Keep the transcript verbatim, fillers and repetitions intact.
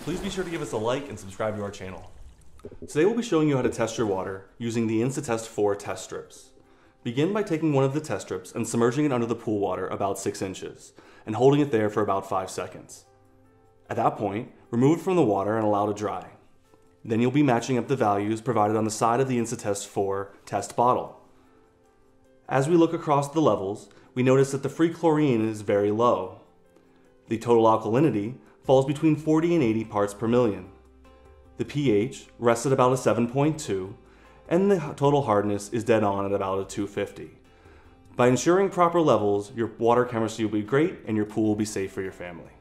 please be sure to give us a like and subscribe to our channel. Today we'll be showing you how to test your water using the Insta-Test four test strips. Begin by taking one of the test strips and submerging it under the pool water about six inches, and holding it there for about five seconds. At that point, remove it from the water and allow it to dry. Then you'll be matching up the values provided on the side of the Insta-Test four test bottle. As we look across the levels, we notice that the free chlorine is very low. The total alkalinity falls between forty and eighty parts per million. The pH rests at about a seven point two, and the total hardness is dead on at about a two fifty. By ensuring proper levels, your water chemistry will be great and your pool will be safe for your family.